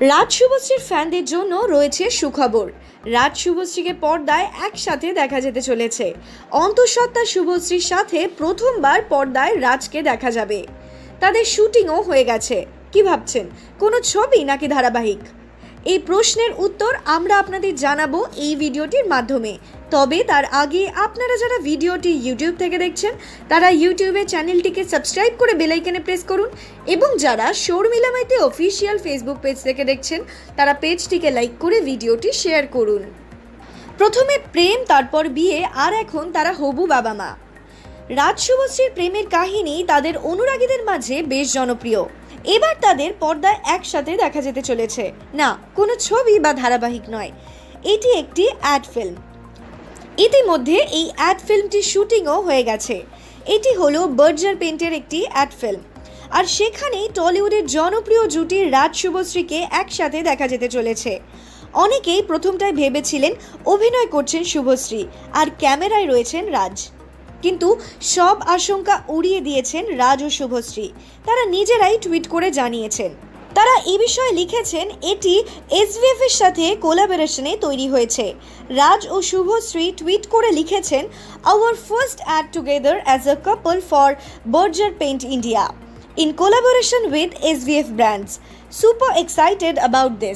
রাজ শুভশ্রীর ফ্যানদের জন্য রয়েছে সুখবর। রাজ শুভশ্রীকে পর্দায় একসাথে দেখা যেতে চলেছে। অন্তঃসত্ত্বা শুভশ্রীর সাথে প্রথমবার পর্দায় রাজকে দেখা যাবে। তাদের শুটিংও হয়ে গেছে। কি ভাবছেন, কোনো ছবি নাকি ধারাবাহিক? এই প্রশ্নের উত্তর আমরা আপনাদের জানাবো এই ভিডিওটির মাধ্যমে। তবে তার আগে আপনারা যারা ভিডিওটি ইউটিউব থেকে দেখছেন তারা ইউটিউবে চ্যানেলটিকে সাবস্ক্রাইব করে বেল আইকনে প্রেস করুন, এবং যারা Sharmila Maity official Facebook page থেকে দেখছেন তারা পেজটিকে লাইক করে ভিডিওটি শেয়ার করুন। প্রথমে প্রেম, তারপর বিয়ে, আর এখন তারা হবু বাবা মা। রাজ শুভশ্রীর প্রেমের কাহিনী তাদের অনুরাগীদের মাঝে বেশ জনপ্রিয়। এবার তাদের পর্দায় একসাথে দেখা যেতে চলেছে। না, কোনো ছবি বা ধারাবাহিক নয়, এটি একটি অ্যাড ফিল্ম। ইতিমধ্যে এই অ্যাড ফিল্মটির শুটিংও হয়ে গেছে। এটি হলো বার্জার পেইন্টের একটি অ্যাড ফিল্ম, আর সেখানে টলিউডের জনপ্রিয় জুটি রাজ শুভশ্রীকে একসাথে দেখা যেতে চলেছে। অনেকেই প্রথমটায় ভেবেছিলেন অভিনয় করছেন শুভশ্রী আর ক্যামেরায় রয়েছেন রাজ, কিন্তু সব আশঙ্কা উড়িয়ে দিয়েছেন রাজ ও শুভশ্রী। তারা নিজেরাই টুইট করে জানিয়েছেন, তারা এই বিষয়ে লিখেছেন এটি SVF এর সাথে কোলাবোরেশনে তৈরি হয়েছে। রাজ ও শুভশ্রী টুইট করে লিখেছেন, our first ad together as a couple for Berger paint India in collaboration with SVF brands. Super excited about this.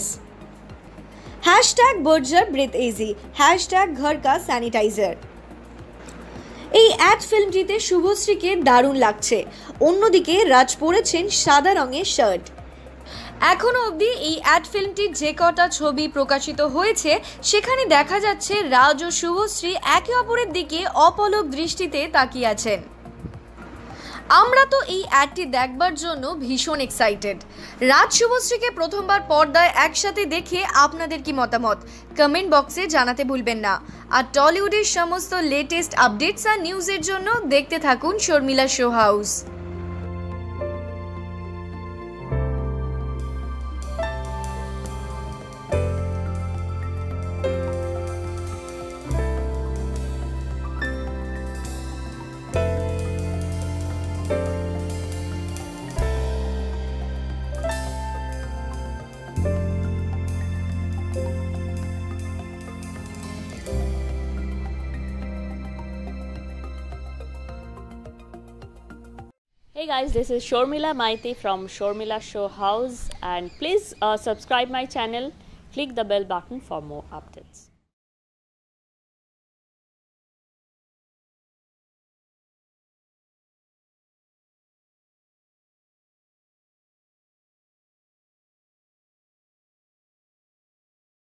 #Berger breathe easy. #घर का सैनिटाइजर। এই অ্যাড ফিল্মটিতে শুভশ্রীকে দারুণ লাগছে। অন্যদিকে রাজ পরেছেন সাদা রঙের শার্ট। এখনো অবধি এই অ্যাড ফিল্মটির যে কটা ছবি প্রকাশিত হয়েছে সেখানে দেখা যাচ্ছে রাজ ও শুভশ্রী একে অপরের দিকে অপলক দৃষ্টিতে তাকিয়ে আছেন। আমরা তো এই অ্যাডটি দেখবার জন্য ভীষণ এক্সাইটেড। রাজ শুভশ্রীকে প্রথমবার পর্দায় একসাথে দেখে আপনাদের কি মতামত কমেন্ট বক্সে জানাতে ভুলবেন না। আর টলিউডের সমস্ত লেটেস্ট আপডেটস আর নিউজের জন্য দেখতে থাকুন Sharmila show house. Hey guys, this is Shormila Maiti from Shormila Show House, and please subscribe my channel, click the bell button for more updates.